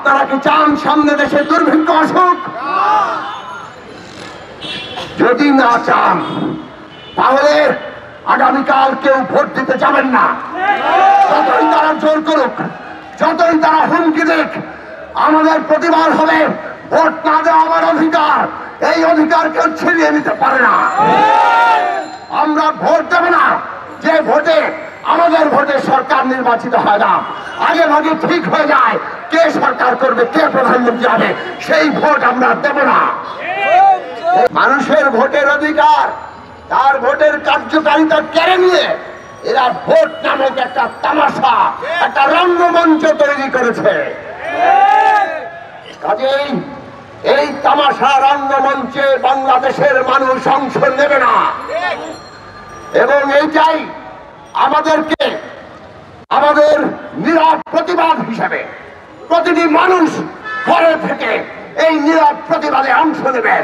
আপনারা কি চান সামনে দেশে দুর্ভিক্ষ আসুক? যদি না চান তাহলে আগামীকাল কেউ ভোট দিতে যাবেন না। যতই তারা জোর করুক, যতই তারা হুমকি দিক, আমাদের প্রতিবাদ হবে ভোট না দেওয়া আমার অধিকার, এই অধিকার কেউ ছিনিয়ে নিতে পারে না। আমরা ভোট দেব না যে ভোটে আমাদের ভোটে সরকার নির্বাচিত হয় না, আগে ভাগে ঠিক হয়ে যায় কে সরকার করবে, কে প্রধানমন্ত্রী হবে, সেই ভোট আমরা দেব না। মানুষের ভোটের অধিকার, তার ভোটের কার্যকারিতা কেড়ে নিয়ে এরা ভোট নামক একটা তামাশা, একটা রঙ্গমঞ্চ তৈরি করেছে। কাজেই এই তামাশা রঙ্গমঞ্চে বাংলাদেশের মানুষ অংশ নেবে না, এবং এইটাই আমাদেরকে আমাদের নীরব প্রতিবাদ হিসেবে প্রতিটি মানুষ ঘরে থেকে এই নীরব প্রতিবাদে অংশ নেবেন।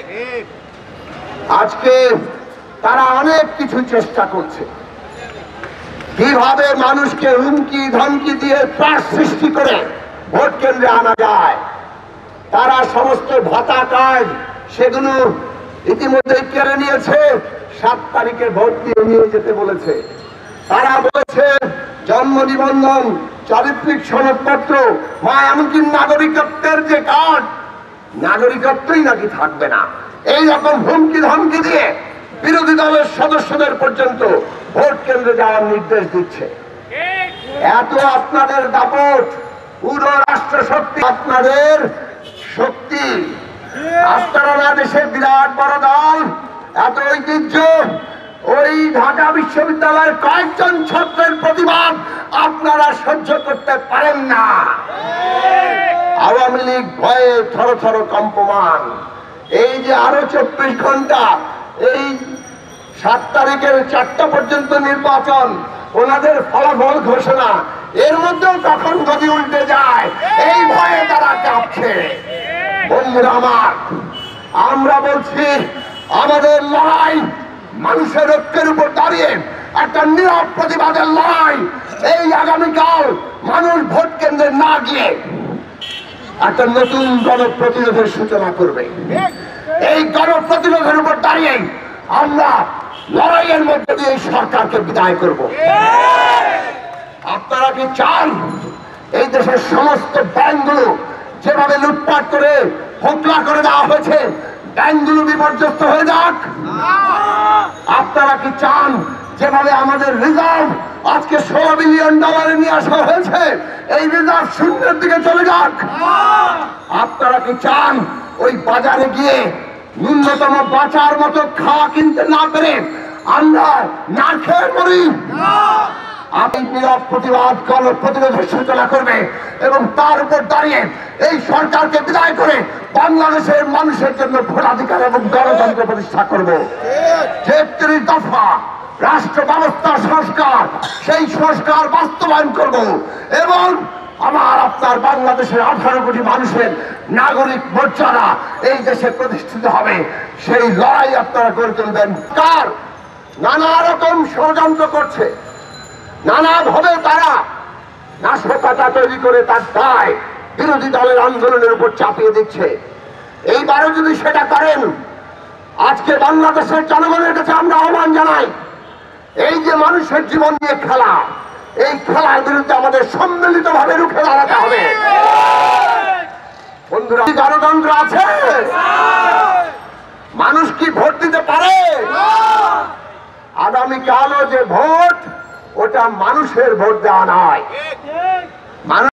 আজকে তারা অনেক কিছু চেষ্টা করছে, কিভাবে মানুষকে হুমকি ধমকি দিয়ে ত্রাস সৃষ্টি করে ভোট কেন্দ্রে আনা যায়। তারা সমস্ত ভাতা কার্ড সেগুলো ইতিমধ্যে কেড়ে নিয়েছে, 7 তারিখে ভোট দিয়ে নিয়ে যেতে বলেছে। তারা বলেছে জন্ম নিবন্ধন, চারিত্রিক সনদপত্র, এমনকি নাগরিকত্বের যে কার্ড, নাগরিকত্বই নাকি থাকবে না। এই রকম হুমকি ধমকি দিয়ে বিরোধী দলের সদস্যদের পর্যন্ত ভোট কেন্দ্রে যাওয়ার নির্দেশ দিচ্ছে। এত আপনাদের দাপট, পুরো রাষ্ট্র শক্তি আপনাদের শক্তি, আপনারা না দেশের বিরাট বড় দল, এত ঐতিহ্য, ওই ঢাকা বিশ্ববিদ্যালয়ের কয়েকজন ছাত্রের প্রতিবাদ আপনারা সহ্য করতে পারেন না। আওয়ামী লীগ ভয়ে থর থর কম্পমান। এই যে আরো 24 ঘন্টা, এই 7 তারিখের 4টা পর্যন্ত নির্বাচন, ওনাদের ফলাফল ঘোষণা, এর মধ্যেও কখন গদি উল্টে যায় এই ভয়ে তারা কাঁপছে। বন্ধুরা আমার, আমরা বলছি আমাদের লড়াই মানুষের ঐক্যের উপর দাঁড়িয়ে একটা নীরব প্রতিবাদের লড়াই। এই আগামীকাল মানুষ ভোট কেন্দ্রে না গিয়ে একটা নতুন গণপ্রতিরোধের সূচনা করবে। এই গণপ্রতিরোধের উপর দাঁড়িয়ে আমরা লড়াইয়ের মধ্যে দিয়ে সরকারকে বিদায় করব। আপনারা কি চান এই দেশের সমস্ত ব্যাংকগুলো যেভাবে লুটপাট করে হোকলা করে দেওয়া হয়েছে, ব্যাংকগুলো বিপর্যস্ত হয়ে যাক? আপনারা কি চান যেভাবে আমাদের রিজার্ভ আজকে $16 বিলিয়ন নিয়ে আসা হয়েছে, এই রিজার্ভ শূন্যের দিকে চলে যাক? আপনারা কি চান ওই বাজারে গিয়ে ন্যূনতম বাঁচার মতো খাওয়া কিনতে না পেরে আমরা না খেয়ে মরি? আপনি নীরব প্রতিবাদ গণপ্রতিরোধের সূচনা করবে এবং তার উপর দাঁড়িয়ে এই সরকারকে বিদায় করে বাংলাদেশের মানুষের জন্য ভোটাধিকার এবং গণতন্ত্র প্রতিষ্ঠা করব। 33 দফা রাষ্ট্র ব্যবস্থা সংস্কার, সেই সংস্কার বাস্তবায়ন করব এবং আপনার বাংলাদেশের 18 কোটি মানুষের নাগরিক মর্যাদা এই দেশে প্রতিষ্ঠিত হবে। সেই লড়াই আপনারা গড়ে তুলবেন। কার নানা রকম ষড়যন্ত্র করছে, নানাভাবে তারা নাশকতা তৈরি করে তার দায় বিরোধী দলের আন্দোলনের উপর চাপিয়ে দিচ্ছে। এইবারও যদি সেটা করেন, আজকে বাংলাদেশের জনগণের কাছে আমরা আহ্বান জানাই, এই যে মানুষের জীবন নিয়ে খেলা, এই খেলার বিরুদ্ধে আমাদের সম্মিলিত ভাবে রুখে দাঁড়াতে হবে। বন্ধুরা, গণতন্ত্র আছে, মানুষ কি ভোট দিতে পারে? আগামীকালও যে ভোট, ওটা মানুষের ভোট দেওয়া নয়।